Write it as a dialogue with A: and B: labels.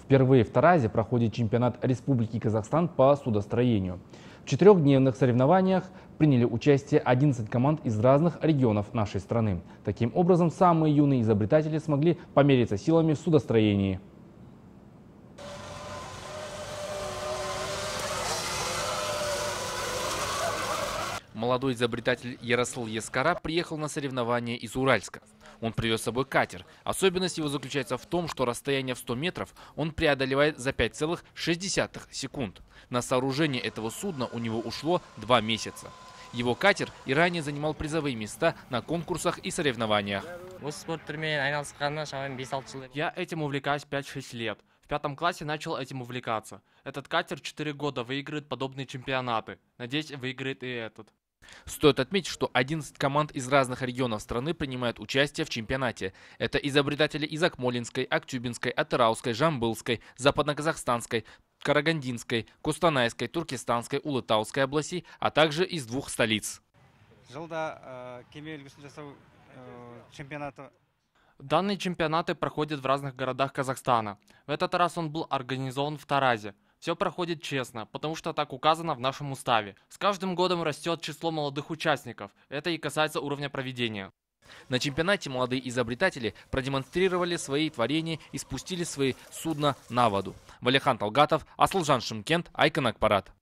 A: Впервые в Таразе проходит чемпионат Республики Казахстан по судостроению. В четырехдневных соревнованиях приняли участие 11 команд из разных регионов нашей страны. Таким образом, самые юные изобретатели смогли помериться силами в судостроении. Молодой изобретатель Ярасыл Ескара приехал на соревнования из Уральска. Он привез с собой катер. Особенность его заключается в том, что расстояние в 100 метров он преодолевает за 5,6 секунд. На сооружение этого судна у него ушло 2 месяца. Его катер и ранее занимал призовые места на конкурсах и соревнованиях.
B: Я этим увлекаюсь 5-6 лет. В 5 классе начал этим увлекаться. Этот катер 4 года выигрывает подобные чемпионаты. Надеюсь, выиграет и этот.
A: Стоит отметить, что 11 команд из разных регионов страны принимают участие в чемпионате. Это изобретатели из Акмолинской, Актюбинской, Атырауской, Жамбылской, Западно-Казахстанской, Карагандинской, Кустанайской, Туркестанской, Улытауской областей, а также из 2 столиц.
B: Данные чемпионаты проходят в разных городах Казахстана. В этот раз он был организован в Таразе. Все проходит честно, потому что так указано в нашем уставе. С каждым годом растет число молодых участников. Это и касается уровня проведения.
A: На чемпионате молодые изобретатели продемонстрировали свои творения и спустили свои судна на воду. Валихан Талгатов, Асылжан Шымкент, Айкын Акпарат.